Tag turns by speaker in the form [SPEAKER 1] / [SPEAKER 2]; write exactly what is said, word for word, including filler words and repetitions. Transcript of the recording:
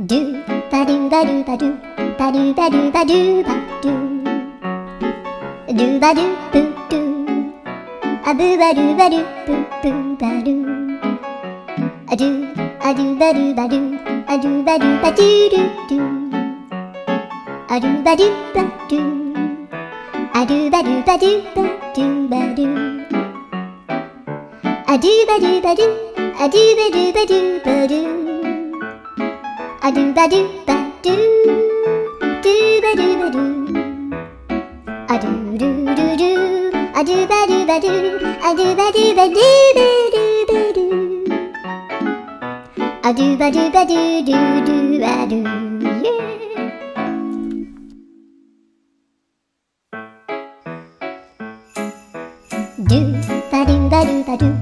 [SPEAKER 1] ドゥバドゥバドゥバドゥバドゥバドゥバドゥバドゥドゥバドゥブドゥアブバドゥバドゥブブバドゥアドゥアドゥバドゥバドゥアドゥバドゥバドゥドゥドゥアドゥバドゥバドゥアドゥバドゥバドゥバドゥバドゥアドゥバドゥバドゥアドゥバドゥバドゥバドゥアドゥバドゥバドゥドゥバドゥバドゥアドゥルルルアドゥバドゥバドゥアドゥバドゥバドゥバドゥバドゥアドゥバドゥバドゥドゥドゥアドゥドゥバドゥバドゥバドゥ